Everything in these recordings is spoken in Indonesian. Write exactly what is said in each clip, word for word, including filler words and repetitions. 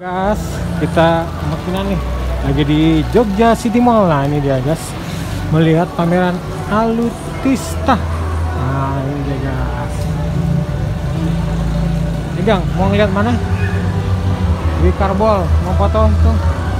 Gas, kita kemungkinan nih lagi di Jogja City Mall. Nah ini dia guys, melihat pameran Alutista. Nah ini dia guys. Ini Gang, mau ngeliat mana? Di Karbol, mau foto tuh.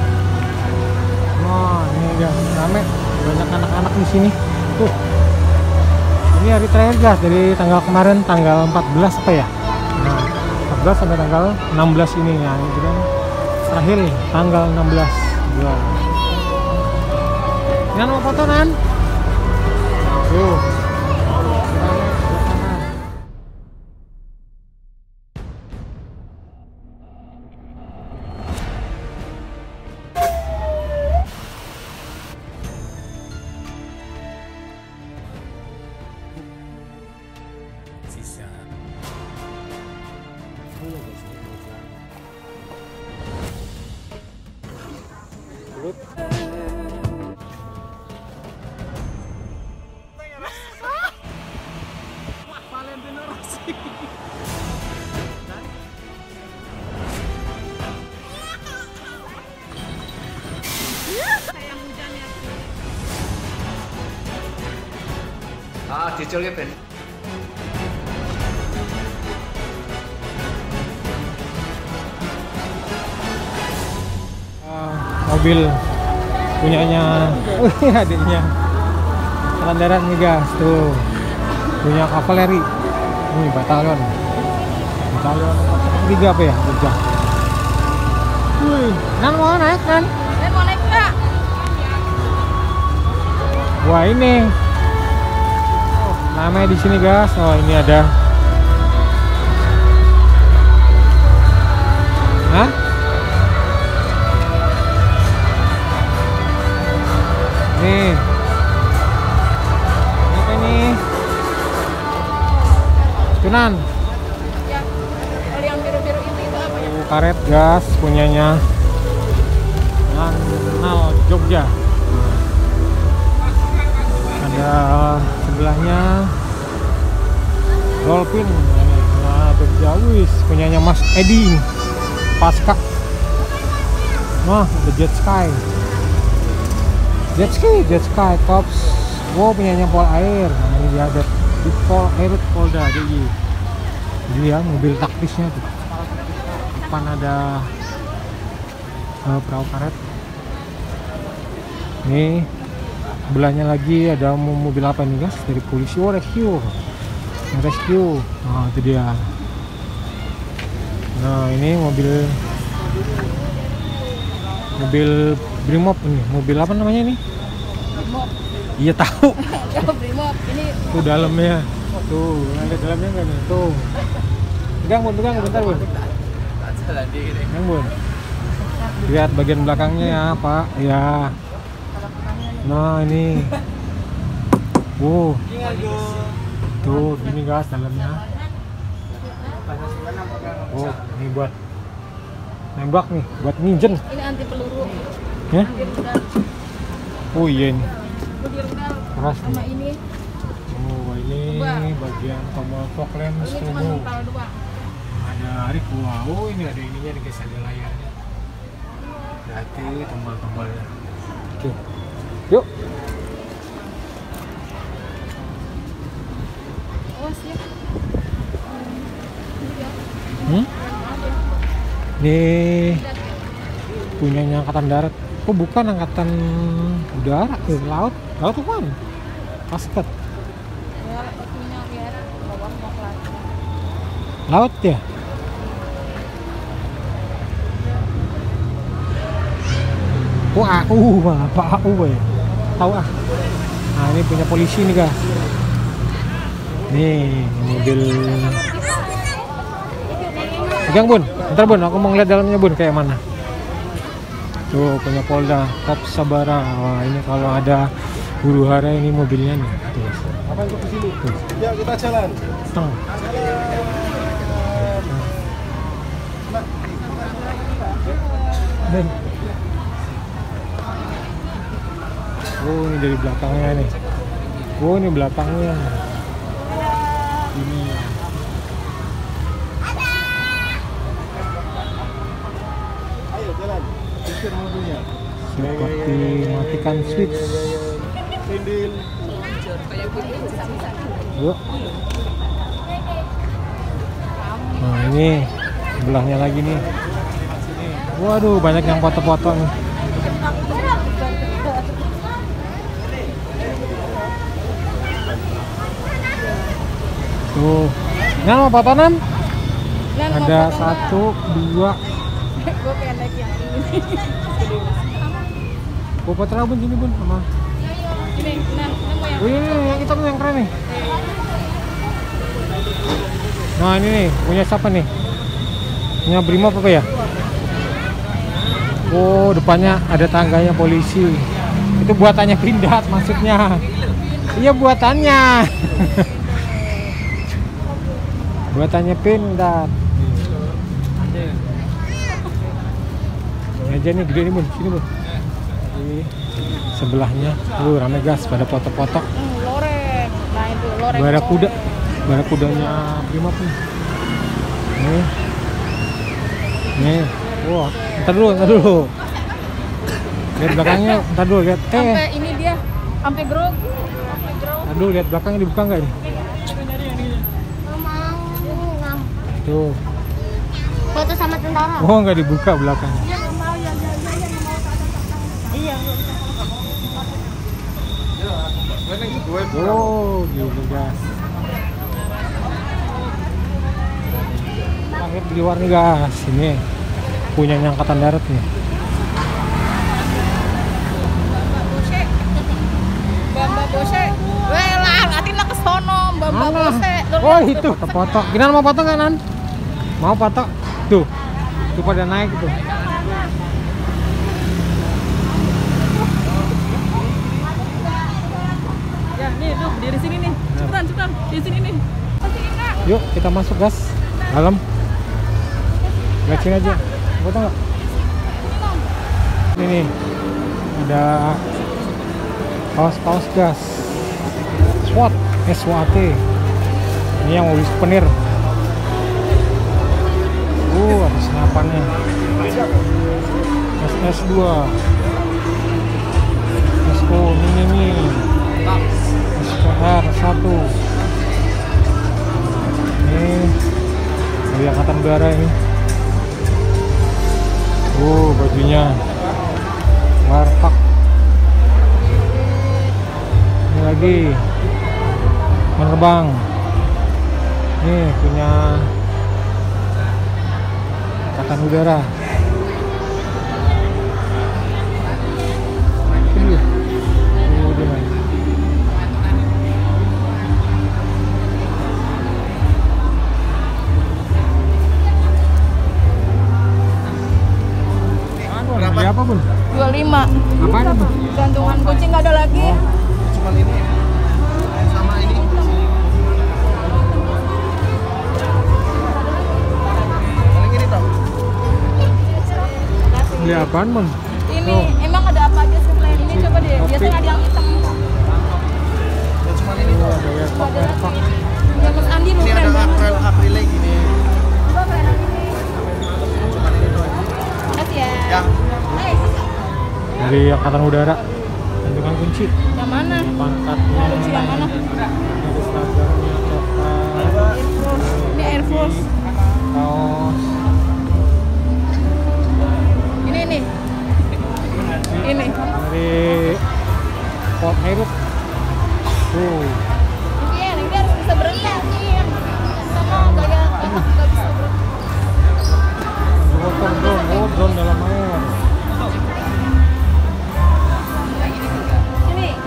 Nah ini dia, rame, banyak anak-anak di sini. Tuh, ini hari terakhir guys, dari tanggal kemarin tanggal empat belas apa ya? Nah, empat belas sampai tanggal enam belas ini ya, itu kan terakhir nih tanggal enam belas. Wah. Nan mau foto Nan? Tuh. Sisa. Valentino Rossi. Ah, diculnya Ben. Mobil punyanya uh, adiknya Pangandaran nih guys, tuh punya kavaleri ini batalion batalion tiga apa ya Jogja. Wih, Nan mau naik Nan? Saya mau naik nggak? Wah ini oh, namanya di sini guys. Oh ini ada Hah? Nih, apa ini? Tunan. Ya, kalau yang biru-biru itu itu apa ya? Karet gas punyanya Nal Jogja. Ada sebelahnya Dolphin. Nah Jogja wis punyanya Mas Edi Pasca. Nah ada Jet Sky. Jet Ski, Jet Sky, Tops. Wow punyanya Pol Air. Nah ini dia ada di Pol Air Polda D I. Dia mobil taktisnya tuh. Depan ada uh, perahu karet. Nih sebelahnya lagi ada mobil apa nih guys, dari polisi. Oh rescue, rescue. Nah itu dia. Nah ini mobil mobil Brimob ini, mobil apa namanya ini? Brimob. Iya tahu. Oh, Brimob. Ini Tuh dalamnya. Tuh, ada dalamnya enggak nih? Tuh. Pegang Bun, pegang bentar Bun. Pegang Bun. Lihat bagian belakangnya ya, Pak. Ya. Nah, ini. Wow. Tuh, gini guys dalamnya. Oh, ini buat nembak nih, buat nginjen. ini anti peluru. Ya? Anti rudal. Oh iya nih. Anti rudal. Keras Sama nih. ini. Oh ini bagian tombol fog lamp Ini cuma turbo. nempel doang. Ada Arik. Wow, ini ada ininya nih guys, ada layarnya. Hati tombol-tombolnya. Oke. Yuk. Oh siap. Ini dia. Hmm? Nih punyanya angkatan darat. Oh bukan angkatan udara, eh, laut. Laut tuh kan? Pasket. Ya, ininya biar bawah mau kelar. Laut ya? Oh A U mah, apa A U ya? Tahu ah. Nah ini punya polisi nih guys. Nih mobil. Pegang Bun, bentar Bun, aku mau ngeliat dalamnya Bun kayak mana. Tuh punya Polda, Top Sabara. Wah ini kalau ada huru hara ini mobilnya nih. Tuh. Apa yang ke sini? Ya kita jalan. Teng. Dan oh ini dari belakangnya nih. Oh ini belakangnya. Ini. jalan. Pikir mobilnya. Seperti matikan switch. Pindil. Yuk. Nah ini sebelahnya lagi nih. Waduh, banyak yang foto-foto nih. Tuh, nah mau foto Nan? Ada satu, dua. Gue pengen naik yang ini. Gue foto lah bun, sini bun, sama. Ini, nah, mau yang Wih, ini yang hitam yang keren nih. Nah ini nih, punya siapa nih? Punya Brimob apa ya? Oh, depannya ada tangganya polisi. Itu buatannya Pindad maksudnya. Iya buatannya. Buatannya Pindad. Meja nih gede nih bun, sini bun. Ini sebelahnya, tuh rame gas pada foto-foto. Hmm, loreng. Nah itu loreng. Barakuda, barakudanya Brimob nih. Nih, nih, wah, ntar dulu, ntar dulu. Lihat belakangnya, ntar dulu lihat. Eh, Sampai ini dia, sampai grog. Sampai grog. ntar dulu lihat belakangnya dibuka nggak ini? Tuh. Foto sama tentara. Oh nggak dibuka belakangnya. Oh gitu gas. Lahir di luar nih gas. Ini punyanya Angkatan Darat nih. Bamba Bose. Weh lah, ngatin lah ke sono, Bamba Bose. Oh itu foto-foto. Kinan mau foto nggak Nan? Mau foto? Tuh, tuh pada naik itu. Ya, nih tuh berdiri sini nih. Cepetan, cepetan. Di sini nih. Yuk kita masuk gas dalam. Lihat sini aja. Foto nggak? Ini nih ada paus-paus gas. SWAT, S W A T. Ini yang mobil souvenir. Uh, ada senapannya. S S dua. S O ini nih. S K R satu. Ini dari Angkatan Udara ini. Uh, bajunya warpak. Ini lagi menerbang. Nih punya Angkatan Udara. Ini ya. Oh, dia main. Beli apa bun? dua puluh lima. Apaan itu? Gantungan kucing nggak ada lagi. Cuman ini sama ini. Paling ini tau. Beli apaan bun? Ini Oh. emang ada apa aja selain ini? Coba deh. Kopi. Biasanya ada yang hitam. Ya cuman ini Oh, tau. ada werpak, werpak. Ya Mas Andi lu Ini keren ada banget. akril akrilik gini. Coba keren ini. Cuman ini doang. Makasih ya. Ya. Hai. Dari Angkatan Udara. Gantungan kunci. Yang mana? Pangkatnya. Kunci yang mana? Ada seragamnya coklat. Air Force. Ini Air Force. Kaos. Ini nih. Ini. Dari Port Airut. Tuh. Ini ini harus bisa berenang nih. Sama gaya enak nggak bisa berenang. Motor drone, oh drone dalam air. Ini.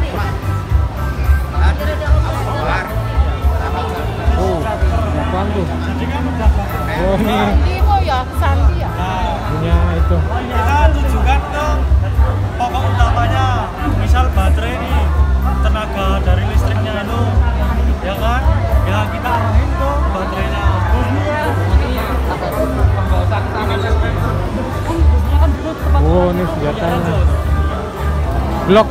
Oh, apaan tuh? Oh ini Sandi mau ya, Sandi ya. punya itu. Kita tujukan ke pokok utamanya, misal baterai ini tenaga dari listriknya itu, ya kan? Ya kita arahin ke baterainya. Oh ini senjatanya. Glock.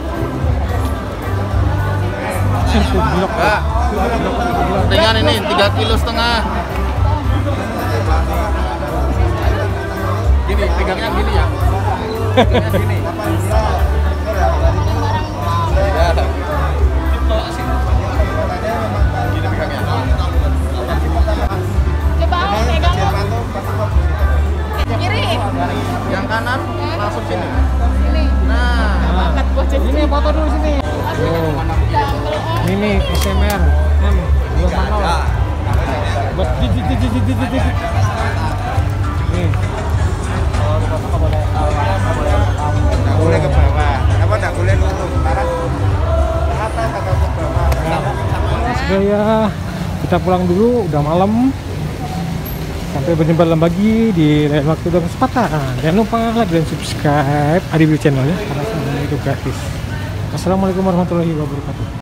Itu Glock. Enggak. Dengan ini tiga kilo setengah. Gini, megangnya gini ya. Megangnya gini. Ya. Gini megangnya. Coba aku pegang lo. Kiri. Yang kanan langsung sini. Ini. Nah, Angkat bocah. Ini foto dulu sini. Oh. Ini S M R M dua nol. Buat jijik jijik jijik jijik. Nih. Nggak boleh ke bawah. Apa nggak boleh lurus? Sekarang atas atau ke bawah? Sudah ya, kita pulang dulu. Udah malam. Sampai berjumpa lagi di lain waktu dan kesempatan. Jangan lupa like dan subscribe Adi Channel ya, karena semuanya itu gratis. Assalamualaikum warahmatullahi wabarakatuh.